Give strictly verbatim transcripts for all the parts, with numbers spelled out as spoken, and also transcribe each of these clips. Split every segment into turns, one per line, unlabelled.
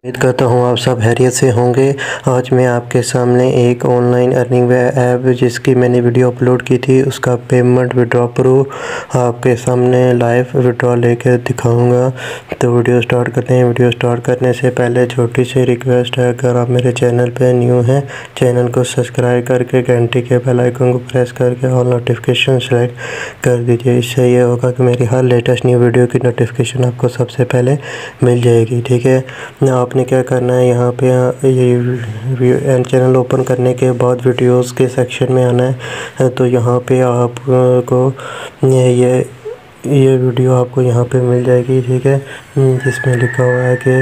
उम्मीद करता हूँ आप सब खैरियत से होंगे। आज मैं आपके सामने एक ऑनलाइन अर्निंग ऐप जिसकी मैंने वीडियो अपलोड की थी उसका पेमेंट विड्रॉ प्रूफ आपके सामने लाइव विड्रॉ लेकर दिखाऊंगा। तो वीडियो स्टार्ट करते हैं। वीडियो स्टार्ट करने से पहले छोटी सी रिक्वेस्ट है, अगर आप मेरे चैनल पर न्यू हैं चैनल को सब्सक्राइब करके घंटी के बेल आइकन को प्रेस करके ऑल नोटिफिकेशन सेलेक्ट कर दीजिए। इससे ये होगा कि मेरी हर लेटेस्ट न्यू वीडियो की नोटिफिकेशन आपको सबसे पहले मिल जाएगी। ठीक है, आपने क्या करना है, यहाँ पे ये चैनल ओपन करने के बाद वीडियोस के सेक्शन में आना है। तो यहाँ पे आपको ये ये वीडियो आपको यहाँ पे मिल जाएगी। ठीक है, जिसमें लिखा हुआ है कि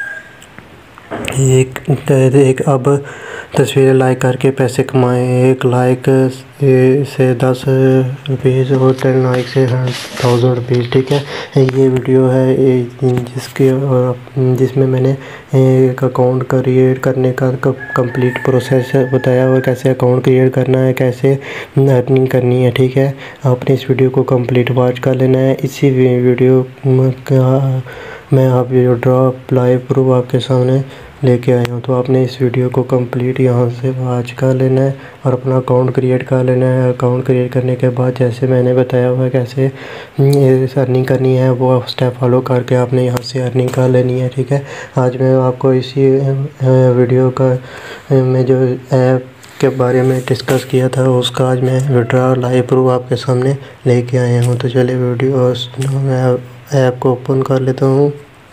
एक एक अब तस्वीरें लाइक करके पैसे कमाएं, एक लाइक से दस रुपीज़ और टेन लाइक से थाउजेंड रुपीज़। ठीक है, ये वीडियो है जिसके जिसमें मैंने एक अकाउंट क्रिएट करने का कंप्लीट प्रोसेस बताया हुआ, कैसे अकाउंट क्रिएट करना है, कैसे अर्निंग करनी है। ठीक है, आपने इस वीडियो को कंप्लीट वॉच कर लेना है। इसी वीडियो का मैं आप विड्रॉ लाइव प्रूफ आपके सामने लेके आया हूँ। तो आपने इस वीडियो को कंप्लीट यहाँ से वॉच कर लेना है और अपना अकाउंट क्रिएट कर लेना है। अकाउंट क्रिएट करने के बाद जैसे मैंने बताया हुआ है कैसे अर्निंग करनी है वो स्टेप फॉलो करके आपने यहाँ से अर्निंग कर लेनी है। ठीक है, आज मैं आपको इसी वीडियो का में जो ऐप के बारे में डिस्कस किया था उसका आज मैं विड्रॉ लाइव प्रूफ आपके सामने लेके आया हूँ। तो चलिए वीडियो मैं ऐप को ओपन कर लेता हूँ।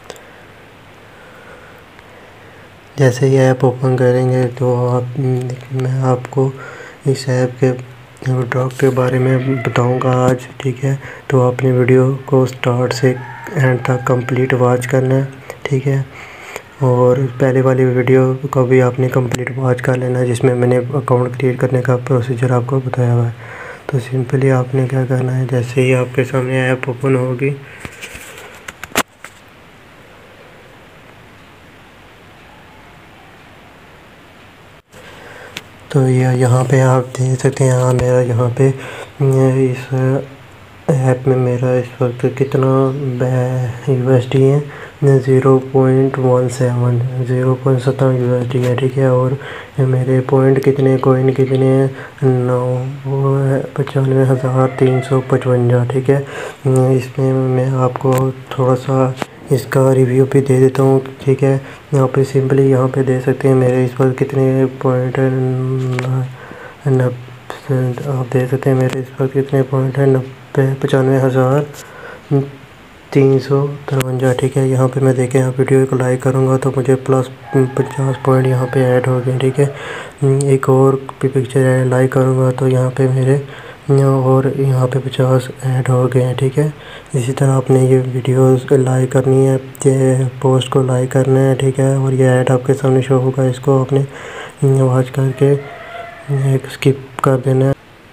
जैसे ही ऐप ओपन करेंगे तो आप मैं आपको इस ऐप के विड्रॉ के बारे में बताऊंगा आज। ठीक है, तो आपने वीडियो को स्टार्ट से एंड तक कंप्लीट वॉच करना है। ठीक है, और पहले वाली वीडियो को भी आपने कंप्लीट वॉच कर लेना है जिसमें मैंने अकाउंट क्रिएट करने का प्रोसीजर आपको बताया हुआ है। तो सिंपली आपने क्या करना है, जैसे ही आपके सामने ऐप ओपन होगी तो यह यहाँ पे आप देख सकते हैं। हाँ, मेरा यहाँ पे इस ऐप में मेरा इस वक्त कितना यू एस डी है, zero point one seven zero point सत्रह यू एस डी है। ठीक है, और मेरे पॉइंट कितने कोइन कितने हैं, नौ वो है पचानवे हज़ार तीन सौ पचवंजा। ठीक है, इसमें मैं आपको थोड़ा सा इसका रिव्यू भी दे देता हूँ। ठीक है, यहाँ पे सिंपली यहाँ पे दे सकते हैं मेरे इस पर कितने पॉइंट है, नब्बे आप दे सकते हैं मेरे इस पर कितने पॉइंट है, नब्बे पचानवे हज़ार तीन सौ तिरवंजा। ठीक है, यहाँ पे मैं देखें यहाँ वीडियो को लाइक करूँगा तो मुझे प्लस पचास पॉइंट यहाँ पे ऐड हो गए। ठीक है, एक और पिक्चर लाइक करूँगा तो यहाँ पे मेरे और यहाँ पे पचास ऐड हो गए हैं। ठीक है, इसी तरह आपने ये वीडियोस लाइक करनी है, ये पोस्ट को लाइक करना है। ठीक है, और ये ऐड आपके सामने शो होगा, इसको आपने वॉच करके एक स्किप कर देना है।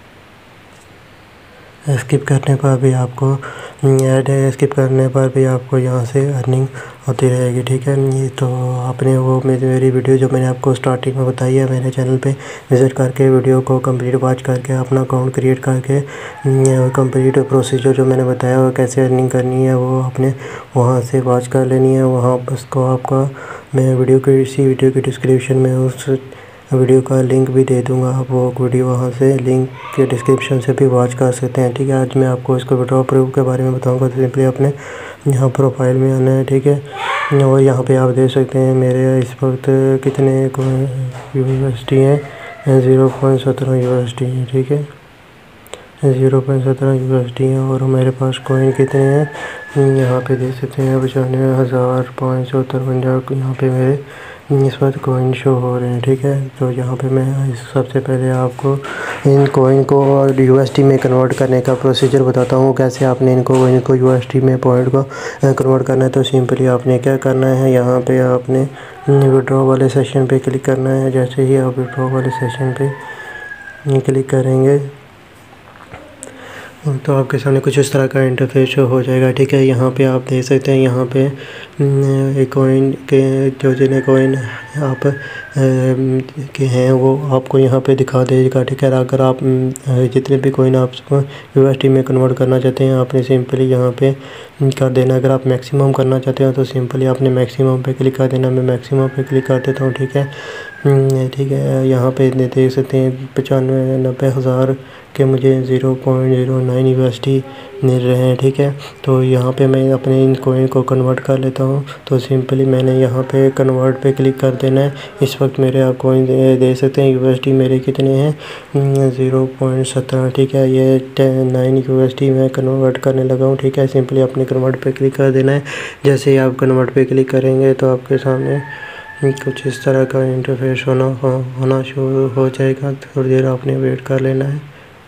स्किप करने पर भी आपको ऐड है, स्किप करने पर भी आपको यहाँ से अर्निंग होती रहेगी। ठीक है, ये तो आपने वो मेरी मेरी वीडियो जो मैंने आपको स्टार्टिंग में बताई है मेरे चैनल पे विज़िट करके वीडियो को कंप्लीट वॉच करके अपना अकाउंट क्रिएट करके कंप्लीट प्रोसीजर जो मैंने बताया वो कैसे अर्निंग करनी है वो आपने वहाँ से वॉच कर लेनी है। वहाँ उसको आपका मैं वीडियो की इसी वीडियो की डिस्क्रिप्शन में उस वीडियो का लिंक भी दे दूंगा, आप वो वीडियो वहाँ से लिंक के डिस्क्रिप्शन से भी वॉच कर सकते हैं। ठीक है, आज मैं आपको इसको विड्रॉ प्रूफ के बारे में बताऊंगा। तो सिंपली आपने यहाँ प्रोफाइल में आना है। ठीक है, और यहाँ पे आप देख सकते हैं मेरे इस वक्त कितने यू एस डी हैं, ज़ीरो पॉइंट सत्रह यू एस डी हैं। ठीक है, ज़ीरो पॉइंट सत्रह यू एस डी हैं और मेरे पास कोइन कितने हैं यहाँ पे देख सकते हैं, पचानवे हज़ार पाँच सौ तिरवंजा यहाँ पे मेरे इस वक्त कोइन शो हो रहे हैं। ठीक है, तो यहाँ पे मैं सबसे पहले आपको इन कोइन को यू एस डी में कन्वर्ट करने का प्रोसीजर बताता हूँ, कैसे आपने इनको कोइन को यू एस डी में पॉइंट को कन्वर्ट करना है। तो सिंपली आपने क्या करना है, यहाँ पे आपने विड्रॉ वाले सेशन पे क्लिक करना है। जैसे ही आप विड्रॉ वाले सेशन पे क्लिक करेंगे तो आपके सामने कुछ इस तरह का इंटरफेस शो हो जाएगा। ठीक है, यहाँ पे आप देख सकते हैं यहाँ पे एक कोइन के जो जिन्हें कोइन आप के हैं वो आपको यहाँ पे दिखा देगा, ठीक है। अगर आप जितने भी कोइन आप यूएसडी में कन्वर्ट करना चाहते हैं आपने सिंपली यहाँ पे कर देना। अगर आप मैक्सिमम करना चाहते हो तो सिंपली आपने मैक्सिमम पे क्लिक कर देना। मैं मैक्सिमम पे क्लिक कर देता हूँ, ठीक है। ठीक है, यहाँ पे देख सकते हैं पचानवे नब्बे हज़ार के मुझे zero point zero nine USD मिल रहे हैं, ठीक है। तो यहाँ पे मैं अपने इन कोइन को कन्वर्ट कर लेता हूँ। तो सिंपली मैंने यहाँ पे कन्वर्ट पे क्लिक कर देना है। इस वक्त मेरे आप कोइन दे, दे सकते हैं यूएसडी मेरे कितने हैं, ज़ीरो पॉइंट सत्रह, ठीक है। ये टेन नाइन यूएसडी मैं कन्वर्ट करने लगा हूँ, ठीक है। सिंपली अपने कन्वर्ट पे क्लिक कर देना है। जैसे ही आप कन्वर्ट पे क्लिक करेंगे तो आपके सामने कुछ इस तरह का इंटरफेस होना हो, होना शुरू हो जाएगा। थोड़ी देर आपने वेट कर लेना है।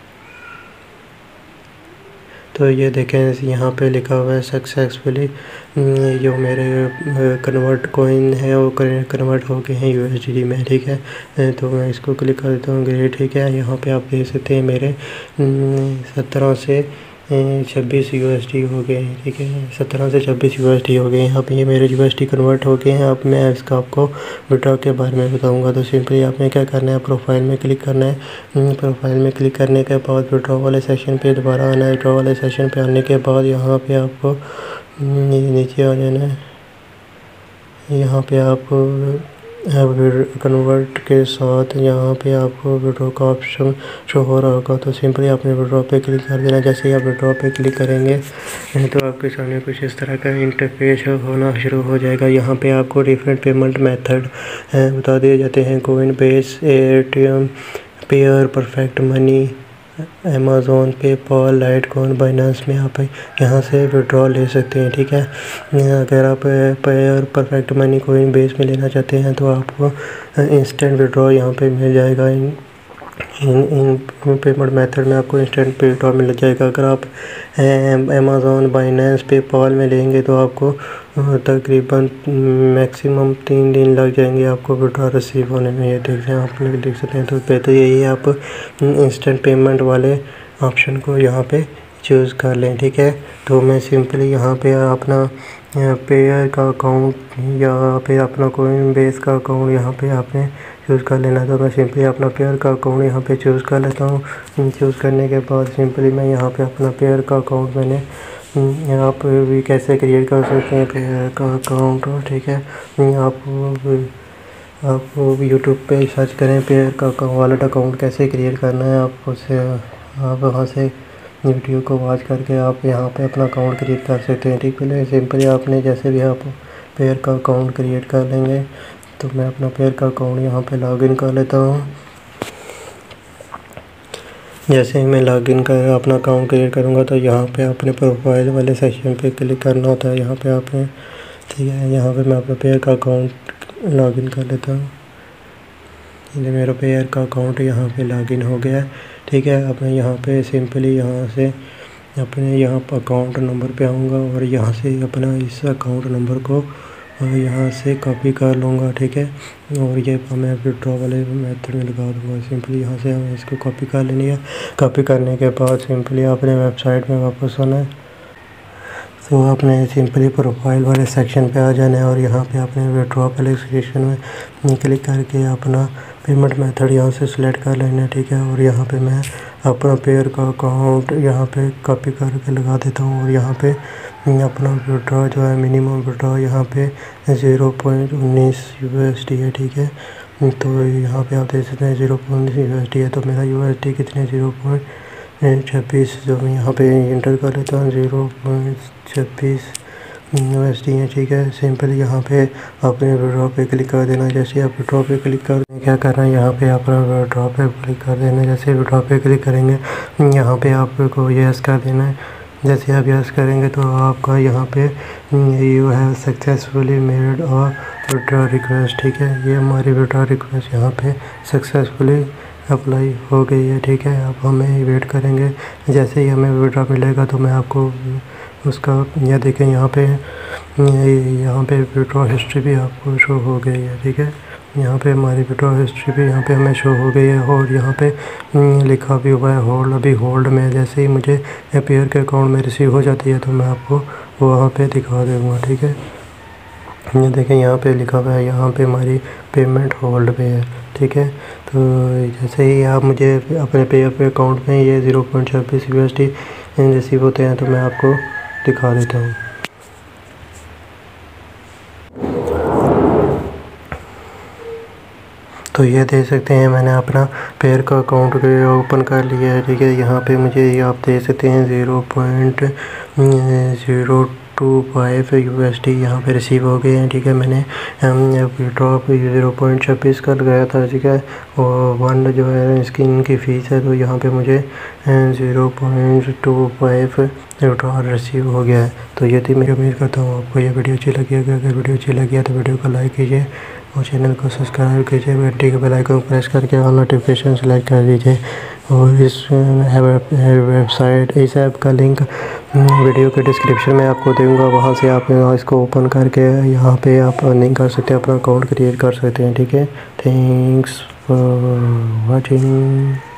तो ये देखें यहाँ पे लिखा हुआ है सक्सेसफुली, जो मेरे कन्वर्ट कोइन है वो कन्वर्ट हो गए हैं यूएसडी में, ठीक है। तो मैं इसको क्लिक कर देता हूँ, ग्रेट, ठीक है। यहाँ पे आप देख सकते हैं मेरे सत्रह से छब्बीस यूएसडी हो गए हैं, ठीक है। सत्रह से छब्बीस यूएसडी हो गए हैं। यहाँ पे ये मेरे यूएसडी कन्वर्ट हो गए हैं। अब मैं इसका आपको विड्रॉ के बारे में बताऊंगा। तो सिंपली आपने क्या करना है, प्रोफाइल में क्लिक करना है। प्रोफाइल में क्लिक करने के बाद विड्रॉ वाले सेशन पे दोबारा आना है। विड्रॉ वाले सेशन पे आने के बाद यहाँ पे आपको नीचे आ जाना है। यहाँ पे आप कन्वर्ट के साथ यहाँ पे आपको विड्रॉ का ऑप्शन शो हो रहा होगा। तो सिंपली आपने विड्रॉ पे क्लिक कर देना। जैसे ही आप विड्रॉ पे क्लिक करेंगे तो आपके सामने कुछ इस तरह का इंटरफेस होना शुरू हो जाएगा। यहाँ पे आपको डिफरेंट पेमेंट मेथड बता दिए जाते हैं, Coinbase, ATM, Payeer, Perfect Money, Amazon, PayPal, Litecoin, Binance में आप यहाँ से विड्रॉ ले सकते हैं, ठीक है। अगर आप Payeer, Perfect Money, Coinbase में लेना चाहते हैं तो आपको इंस्टेंट विड्रॉ यहाँ पे मिल जाएगा। इन इन इन पेमेंट मेथड में आपको इंस्टेंट विड्रॉ मिल जाएगा। अगर आप अमेज़ॉन, बाइनेंस, पेपाल में लेंगे तो आपको तकरीबन मैक्सिमम तीन दिन लग जाएंगे आपको विड्रॉ रिसीव होने में। ये देख रहे हैं आप लोग, देख सकते हैं। तो बेहतर यही है आप इंस्टेंट पेमेंट वाले ऑप्शन को यहाँ पे चूज़ कर लें, ठीक है। तो मैं सिंपली यहाँ पे अपना पेयर का अकाउंट या फिर अपना कोइन बेस का अकाउंट यहाँ पे आपने चूज़ कर लेना। तो मैं सिंपली अपना पेयर का अकाउंट यहाँ पे चूज़ कर लेता हूँ। चूज़ करने के बाद सिंपली मैं यहाँ पे अपना पेयर का अकाउंट मैंने आप भी कैसे क्रिएट कर सकते हैं पेयर का अकाउंट, ठीक है। आप आप यूट्यूब पे सर्च करें पेयर का वॉलेट अकाउंट कैसे क्रिएट करना है। आप उससे आप वहाँ से वीडियो को वॉच करके आप यहाँ पे अपना अकाउंट क्रिएट कर सकते हैं, ठीक है। सिंपली आपने जैसे भी आप पेयर का अकाउंट क्रिएट कर लेंगे तो मैं अपना पेयर का अकाउंट यहाँ पे लॉगिन कर लेता हूँ। जैसे ही मैं लॉगिन कर अपना अकाउंट क्रिएट करूँगा तो यहाँ पे अपने प्रोफाइल वाले सेक्शन पे क्लिक करना होता है। यहाँ पे आपने, ठीक है, यहाँ पे मैं अपना पेयर का अकाउंट लॉगिन कर लेता हूँ। ये मेरा पेयर का अकाउंट यहाँ पे लॉगिन हो गया है, ठीक है। अब मैं यहाँ पे सिंपली यहाँ से अपने यहाँ पर अकाउंट नंबर पे आऊँगा और यहाँ से अपना इस अकाउंट नंबर को यहाँ से कॉपी कर लूँगा, ठीक है। और ये मैं विड्रॉ वाले मेथड में लगा दूँगा। सिंपली यहाँ से हमें इसको कॉपी कर लेनी है। कॉपी करने के बाद सिंपली अपने वेबसाइट में वापस आना है। तो आपने सिंपली प्रोफाइल वाले सेक्शन पे आ जाना है और यहाँ पे आपने विड्रॉ वाले सेक्शन में क्लिक करके अपना पेमेंट मेथड यहाँ से सिलेक्ट कर लेना है, ठीक है। और यहाँ पे मैं अपना पेयर का अकाउंट यहाँ पे कॉपी करके लगा देता हूँ और यहाँ पे अपना विड्रॉ जो है मिनिमम विड्रॉ यहाँ पे ज़ीरो पॉइंट उन्नीस यूएसडी है, ठीक है। तो यहाँ पे आप देख सकते हैं ज़ीरो पॉइंट यूएसडी है। तो मेरा यूएसडी कितने ज़ीरो पॉइंट छब्बीस जो मैं यहाँ पे इंटर कर लेता हूँ, ज़ीरो पॉइंट छब्बीस यूएसडी है, ठीक है। सिंपली यहाँ पे अपने विड्रॉ पे क्लिक कर देना। जैसे आप विड्रॉ पे क्लिक कर दें क्या करना है, यहाँ पे अपना विड्रॉ पे क्लिक कर देना। जैसे विड्रॉ पे क्लिक करेंगे यहाँ पे आपको यस कर देना है। जैसे आप यस करेंगे तो आपका यहाँ पे you have successfully made a withdraw request, ठीक है। ये हमारी विड्रॉ रिक्वेस्ट यहाँ पे सक्सेसफुली अप्लाई हो गई है, ठीक है। अब हमें वेट करेंगे। जैसे ही हमें विड्रॉ मिलेगा तो मैं आपको उसका यह देखें यहाँ पे यहाँ पे विड्रॉ हिस्ट्री भी आपको शो हो गई है, ठीक है। यहाँ पे हमारी विड्रॉ हिस्ट्री भी यहाँ पे हमें शो हो गई है और यहाँ पे लिखा भी हुआ है होल्ड, अभी होल्ड में। जैसे ही मुझे पेयर के अकाउंट में रिसीव हो जाती है तो मैं आपको वहाँ पे दिखा दूँगा, ठीक है। ये देखें यहाँ पे लिखा हुआ है, यहाँ पे हमारी पेमेंट होल्ड पे है, ठीक है। तो जैसे ही आप मुझे अपने पे पे अकाउंट में ये ज़ीरो पॉइंट छब्बीस यू एस डी रिसीव होते हैं तो मैं आपको दिखा देता हूँ। तो ये देख सकते हैं मैंने अपना पेयर का अकाउंट ओपन कर लिया है, ठीक है। यहाँ पे मुझे ये आप देख सकते हैं zero point zero two five U S D यहाँ पर रिसीव हो गए हैं, ठीक है। मैंने विड्रॉ ज़ीरो पॉइंट छब्बीस का लगाया था, ठीक है। और वन जो है इसकी इनकी फ़ीस है, तो यहाँ पे मुझे zero point two five withdraw receive हो गया है। तो ये थी, मैं उम्मीद करता हूँ आपको ये वीडियो अच्छी लगी। अगर वीडियो अच्छी लगी है तो वीडियो को लाइक कीजिए और चैनल को सब्सक्राइब कीजिए, घंटी के बेल आइकन को प्रेस करके ऑल नोटिफिकेशन सेलेक्ट कर दीजिए। और इस वेबसाइट इस ऐप का लिंक वीडियो के डिस्क्रिप्शन में आपको दूंगा, वहाँ से आप इसको ओपन करके यहाँ पे आप अर्निंग कर सकते हैं, अपना अकाउंट क्रिएट कर सकते हैं, ठीक है। Thanks for watching.